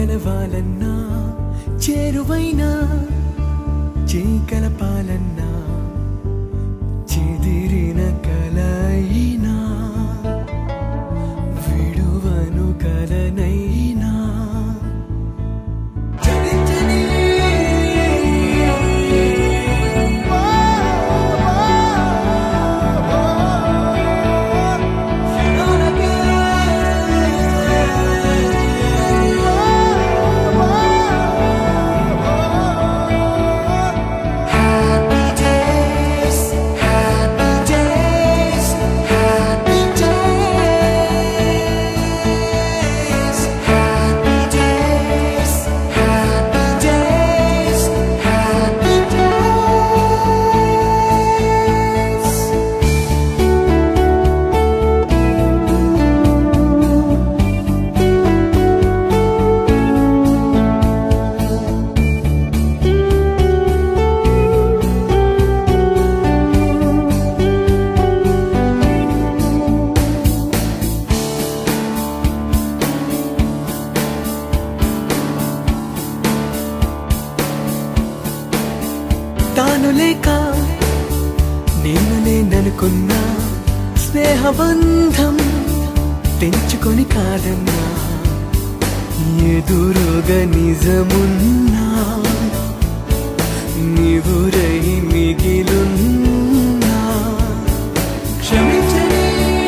గెలవాలన్నా చేరువైనా చేకలపాలన్నా చెదిరిన కలయినా విడువను కలనైనా తాను లేక నేను లేననుకున్నా స్నేహబంధం తెంచుకొని కాదన్నా ఎదురుగా నిజమున్నా నీవురై మిగిలున్నా క్షమించని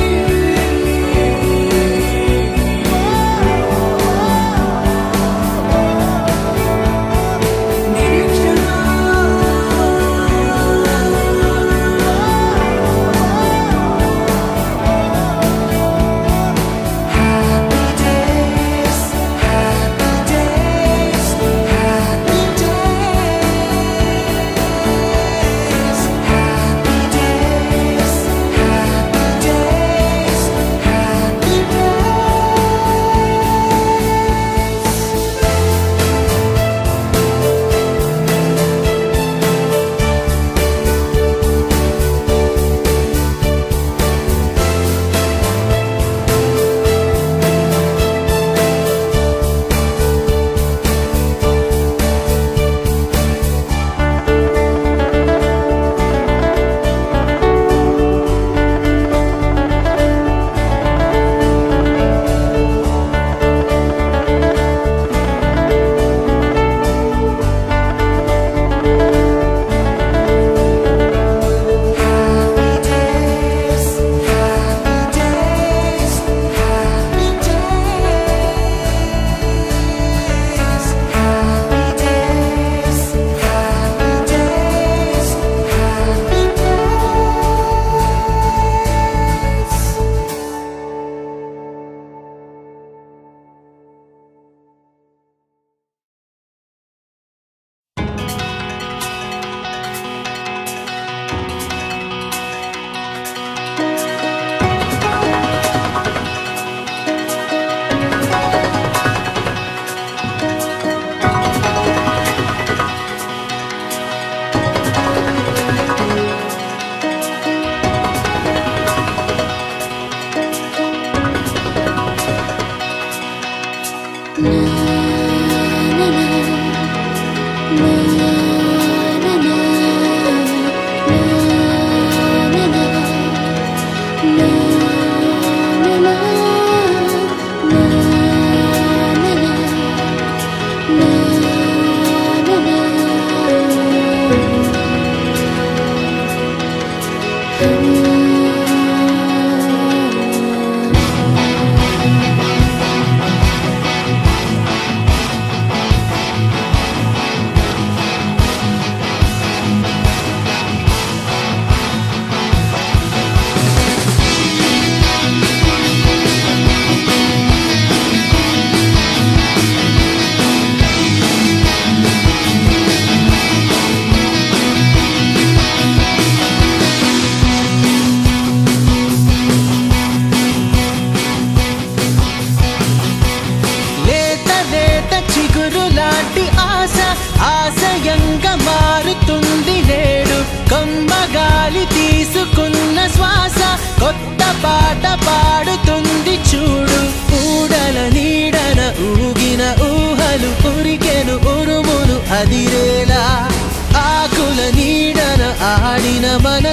ఆశయంగా మారుతుంది నేడు కమ్మగాలి తీసుకున్న శ్వాస కొత్త పాట పాడుతుంది చూడు ఊడల నీడన ఊగిన ఊహల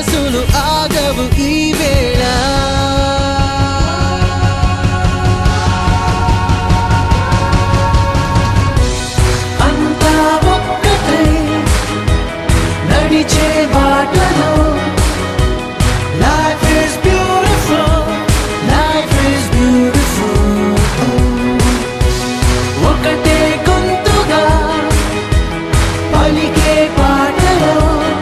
ఊసులు ఆగవు ఈ వేళ అంతా ఒక్కటై నడిచే బాటలో Life is beautiful, life is beautiful. ఒకటే గొంతుగా పలికే పాటలో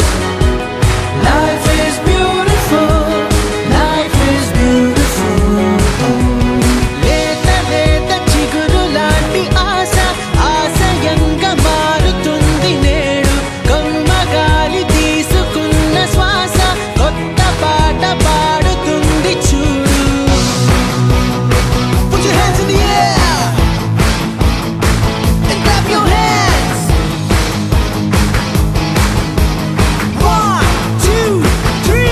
Life is beautiful, life is beautiful. లేత లేత చిగురు లాంటి ఆశ ఆశయంగా మారుతుంది నేడు కమ్మగాలి తీసుకున్న శ్వాస కొత్త పాట పాడుతుంది చూడు Put your hands in the air and clap your hands 1, 2, 3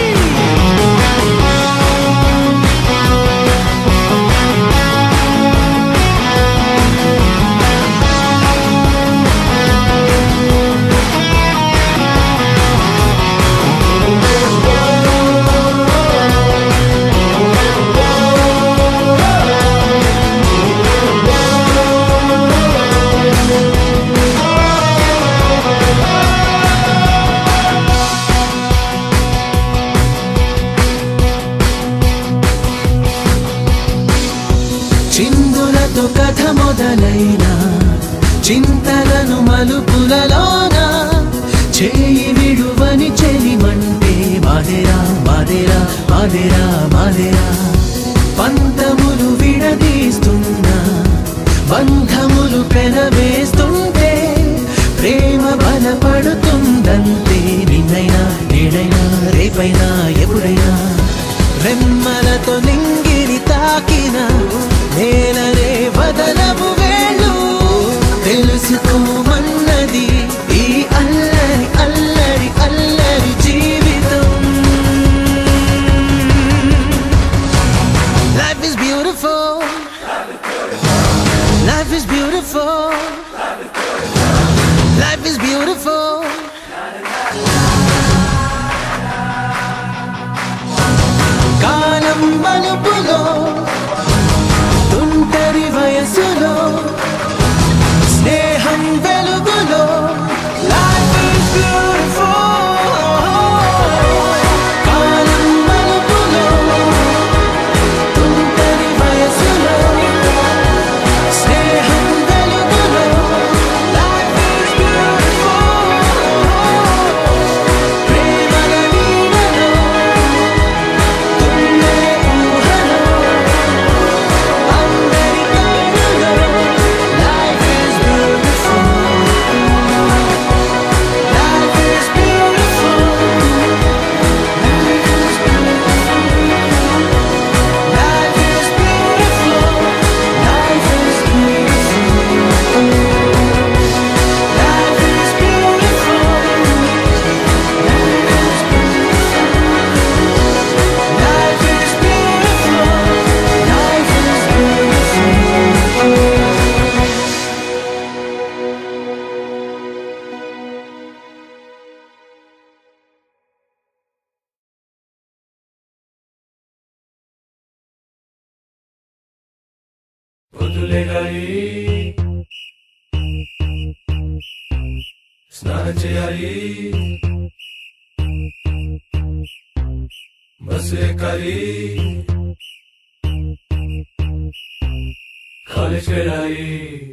చిందులతో కథ మొదలైన చింతలను మలుపులలోన చేయి విడువని చెలిమంటే మాదేరా మాదేరా మాదేరా మాదేరా పంతములు విడదీస్తున్నా బంధములు పెనవేస్తుంటే ప్రేమ బలపడుతుందంతే నిన్నైనా నేడైనా రేపైనా ఎప్పుడైనా రెమ్మలతో నింగిని తాకిన నేలనే వదలవు వేళ్ళు తెలుసుకోమన్నది ఈ అల్లరి అల్లరి అల్లరి జీవితం Life is beautiful Life is beautiful Life is beautiful కాలం మలుపులో తుంటరి వయసులో స్నేహం వెలుగులో Life is beautiful కాలం మలుపులో తుంటరి వయసులో స్నేహం వెలుగులో Life is beautiful ప్రేమల నీడలో తుమ్మే ఊహలో అందరి కన్నులో Life is beautiful Life is beautiful Life is beautiful Life is beautiful Life is beautiful Life is beautiful Life is beautiful Life is వదిలేయాలి స్నానం చేయాలి బస్సు ఎక్కాలి కాలేజ్కి వెళ్ళాలి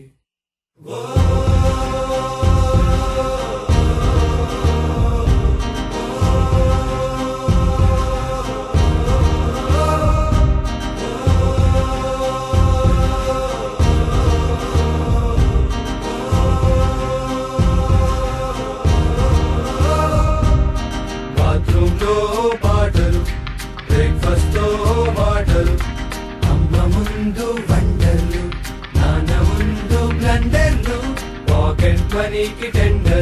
బాత్రూమ్ లో పాటలు బ్రేక్ఫాస్ట్ తో మాటలు అమ్మ ముందు వండర్లు నాన్న ముందు బ్లండర్లు పాకెట్ మనీకి టెండర్